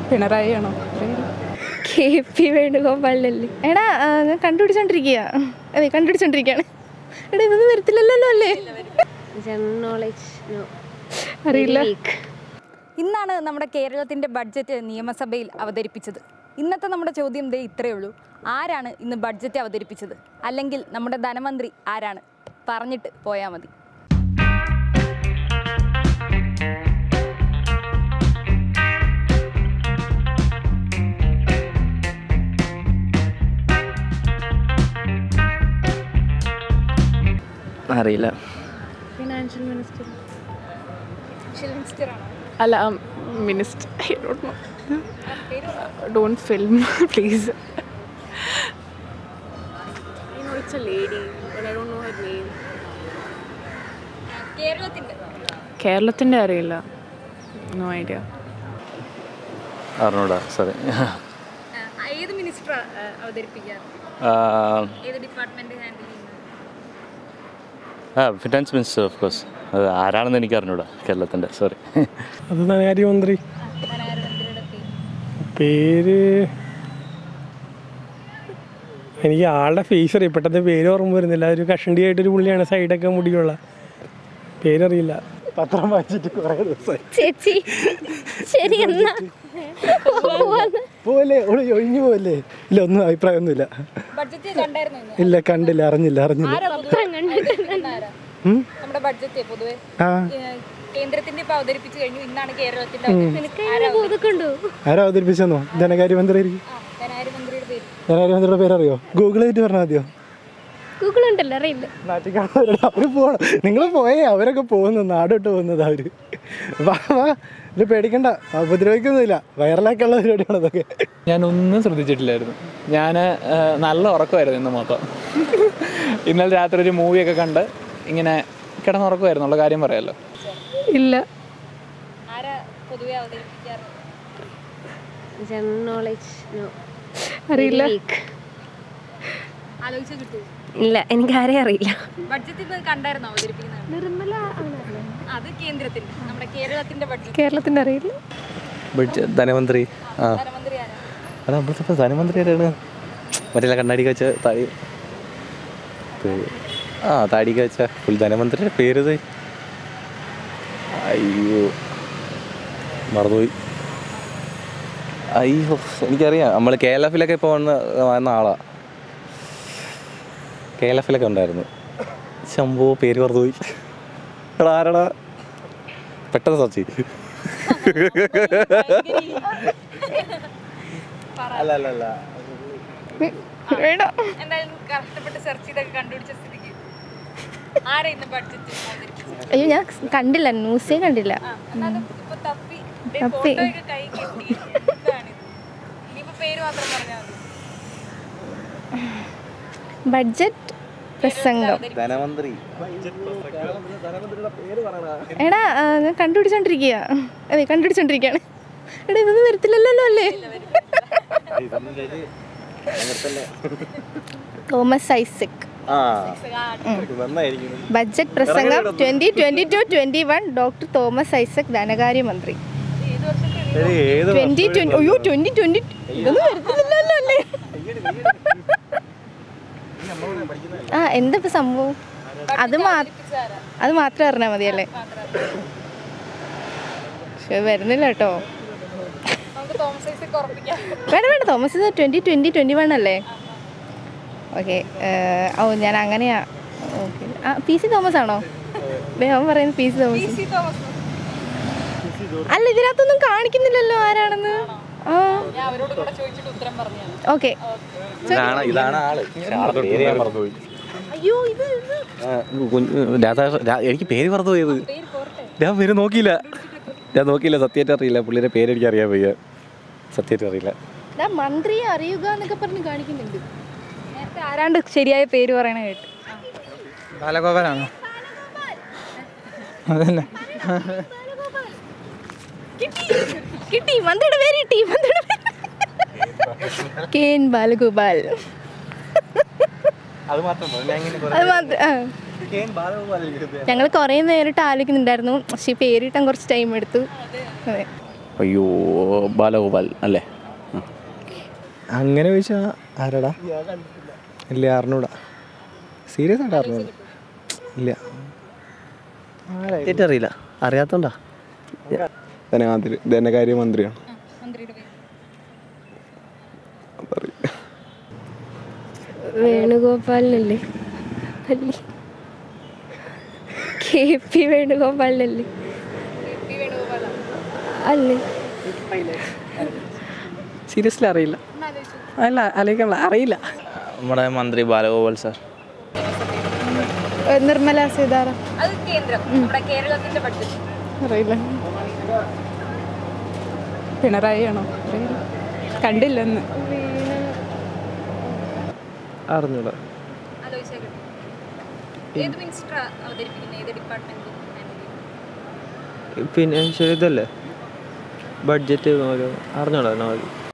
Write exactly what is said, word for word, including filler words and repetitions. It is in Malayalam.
പിണറായി ആണോ? കെ പി വേണുഗോപാലല്ലേ? എടാ ഞാൻ കണ്ടുപിടിച്ചോണ്ടിരിക്കുക അതെ കണ്ടുപിടിച്ചോണ്ടിരിക്കുകയാണ്. എടാ ഇതൊന്നും വരത്തില്ലല്ലോ അല്ലേ? അറിയില്ല. ഇന്നാണ് നമ്മുടെ കേരളത്തിൻ്റെ ബഡ്ജറ്റ് നിയമസഭയിൽ അവതരിപ്പിച്ചത്. ഇന്നത്തെ നമ്മുടെ ചോദ്യം ദേ ഇത്രയേ ഉള്ളൂ. ആരാണ് ഇന്ന് ബഡ്ജറ്റ് അവതരിപ്പിച്ചത്? അല്ലെങ്കിൽ നമ്മുടെ ധനമന്ത്രി ആരാണ്? പറഞ്ഞിട്ട് പോയാൽ മതി. അറിയില്ല. Financial minister. മിനിസ്റ്റർ ആണോ? അല്ല, minister. I don't know. Don't film please. I know it's a lady, but I don't know her name. കേരളത്തിൻ്റെ കേരളത്തിൻ്റെ അറിയില്ല. No idea. അറിഞ്ഞൂടാ, സോറി. ഏത് മിനിസ്റ്റർ അവതരിപ്പിക്കാറ്? ഏത് ഡിപ്പാർട്ട്മെന്റ് ഹാൻഡിൽ ചെയ്യുന്നത്? ആ ഫിനാൻസ് മിനിസ്റ്റർ ഓഫ് കോഴ്സ്. അത് ആരാണെന്ന് എനിക്ക് അറിഞ്ഞൂടാ കേരളത്തിൻ്റെ, സോറി. അത് ധനകാര്യമന്ത്രി. പേര് എനിക്ക് ആളുടെ ഫേസ് അറിയാം, പെട്ടെന്ന് പേര് ഓർമ്മ വരുന്നില്ല. ഒരു കഷണ്ടിയായിട്ടൊരു പുള്ളിയാണ്, സൈഡൊക്കെ മുടിയുള്ള. പേരറിയില്ല. പത്രം വായിച്ചിട്ട് കുറേ ദിവസമായി. ചേച്ചി ശരി എന്നാ പോലെ ഒഴിഞ്ഞു പോവല്ലേ? ഇല്ല, ഒന്നും അഭിപ്രായമൊന്നുമില്ല. ഇല്ല, കണ്ടില്ല, അറിഞ്ഞില്ല അറിഞ്ഞില്ല നമ്മുടെ ബഡ്ജറ്റ് പൊതുവെ കേന്ദ്രത്തിന്റെ ഇപ്പൊ അവതരിപ്പിച്ചു കഴിഞ്ഞു. ഇന്നാണ് കേരളത്തിന്റെ. ആരാ അവതരിപ്പിച്ചെന്നോ? ധനകാര്യമന്ത്രി. ധനകാര്യമന്ത്രിയുടെ പേര് ധനകാര്യമന്ത്രിയുടെ പേരറിയോ? ഗൂഗിൾ ചെയ്തിട്ട് പറഞ്ഞാൽ മതിയോ? ഗൂഗിൾ ഉണ്ടല്ലോ, അറിയില്ല. അവര് പോകണം. നിങ്ങൾ പോയേ, അവരൊക്കെ പോകുന്നു, നാടോട്ട് പോകുന്നത് അവര്. വാ വാ, ഇത് പേടിക്കണ്ട, ഉപദ്രവിക്കൊന്നുമില്ല. വൈറലാക്കുള്ള പരിപാടിയാണ് അതൊക്കെ. ഞാനൊന്നും ശ്രദ്ധിച്ചിട്ടില്ലായിരുന്നു. ഞാൻ നല്ല ഉറക്കമായിരുന്നു ഇന്ന് മൊത്തം. ഇന്നലെ രാത്രി ഒരു മൂവിയൊക്കെ കണ്ട് ഇങ്ങനെ കിടന്നുറക്കമായിരുന്നു. ഉള്ള കാര്യം പറയാമല്ലോ. ഇല്ല. അറിയില്ല. ഇല്ല, എനിക്ക് ആരെയും അറിയില്ല. കേരളത്തിൻ്റെ അറിയില്ല. ധനമന്ത്രി. ആ നമ്മളിപ്പോൾ ധനമന്ത്രി ആരാണ്? മറ്റേ കണ്ണാടിക്ക് വെച്ച താടി. ആ താടിക്ക് വെച്ച ഫുൾ ധനമന്ത്രിയുടെ പേര്. അയ്യോ, മറന്നുപോയി. അയ്യോ, എനിക്കറിയാം. നമ്മൾ കെ എൽ എഫിലൊക്കെ ഇപ്പോൾ വന്ന് വന്ന ആളാണ്. കെ എൽ എഫിലൊക്കെ ഉണ്ടായിരുന്നു. ശംഭോ, പേര് മറന്നുപോയി. എടാ ആരടാ? പെട്ടെന്ന് സെർച്ച് ചെയ്ത്. അല്ല അല്ല അല്ല അയ്യോ, ഞാൻ കണ്ടില്ല, ന്യൂസേ കണ്ടില്ല. ബഡ്ജറ്റ് പ്രസംഗം. ധനമന്ത്രി. എടാ ഞാൻ കണ്ടുപിടിച്ചോണ്ടിരിക്കുക അതെ കണ്ടുപിടിച്ചോണ്ടിരിക്കുകയാണ്. എടാ ഇതൊന്നും വരത്തില്ലല്ലോ അല്ലേ? തോമസ് ഐസക്. ബഡ്ജറ്റ് പ്രസംഗം twenty twenty two twenty one doctor Thomas Isaac ധനകാര്യമന്ത്രി. ട്വന്റി ട്വന്റി അയ്യോ ട്വന്റി ട്വന്റി ഇതൊന്നും വരത്തില്ലല്ലോ അല്ലേ? ആ എന്താ ഇപ്പൊ സംഭവം? അത് അത് മാത്രം അറിഞ്ഞാൽ മതിയല്ലേ? പക്ഷെ വരുന്നില്ല കേട്ടോ. വേണ്ട വേണ്ട, Thomas Isaac twenty twenty twenty one അല്ലേ? ഓക്കെ. ഓ ഞാൻ അങ്ങനെയാ. ഓക്കെ. ആ പി സി തോമസ് ആണോ? അവൻ പറയുന്നത് പി സി തോമസ് അല്ല, ഇതിനകത്തൊന്നും കാണിക്കുന്നില്ലല്ലോ ആരാണെന്ന്. ആ ഓക്കെ. അയ്യോ ഇത് എനിക്ക് പേര് മറന്നുപോയത്. ഞാൻ പേര് നോക്കിയില്ല ഞാൻ നോക്കിയില്ല സത്യമായിട്ട് അറിയില്ല. പുള്ളിയുടെ പേര് എനിക്ക് അറിയാൻ വയ്യ, സത്യമായിട്ട് അറിയില്ല. മന്ത്രിയെ അറിയുക എന്നൊക്കെ പറഞ്ഞ് കാണിക്കുന്നുണ്ട്. നേരത്തെ ആരാണ്ട് ശരിയായ പേര് പറയണ കേട്ട്. ബാലഗോപാലാണോ? അതന്നെ. കിട്ടി, മന്ത്രിയുടെ പേര് കിട്ടി. മന്ത്രിയുടെ പേര് കെ എൻ ബാലഗോപാൽ. അത് മാത്രം അത് മാത്രം. ആ ഞങ്ങൾ കുറേ നേരിട്ട് ആലോചിക്കുന്നുണ്ടായിരുന്നു, പക്ഷേ പേര് കിട്ടാൻ കുറച്ച് ടൈം എടുത്തു. അതെ. അയ്യോ ബാലഗോപാൽ അല്ലേ? അങ്ങനെ ചോദിച്ചാൽ ആരാടാ? ഇല്ല, അറിഞ്ഞൂടാ. സീരിയസ് ആയിട്ട് അറിഞ്ഞൂടാ. ഇല്ല, അറിയില്ല. അറിയാത്തോണ്ടാ. ധനകാര്യ ധനകാര്യ മന്ത്രിയാണ്. വേണുഗോപാലിനല്ലേ? കെ പി വേണുഗോപാലിനല്ലേ? അല്ലേ? സീരിയസ്ലി അറിയില്ല. അല്ല അല്ലെങ്കിൽ അറിയില്ല. നമ്മുടെ മന്ത്രി ബാലഗോപാൽ സാർ. നിർമ്മല സീതാറാം. അത് കേന്ദ്രം, നമ്മുടെ കേരളത്തിന്റെ ബഡ്ജറ്റ്. അറിയില്ല. പിണറായി ആണോ? കണ്ടില്ലെന്ന്. അറിഞ്ഞൂടാ. ഏത് മിനിസ്റ്റർ അവതരിപ്പിക്കുന്ന ഏത് ഡിപ്പാർട്ട്മെന്റ്? പിന്നെ ഇതല്ലേ ബഡ്ജറ്റ് അറിഞ്ഞൂടാ.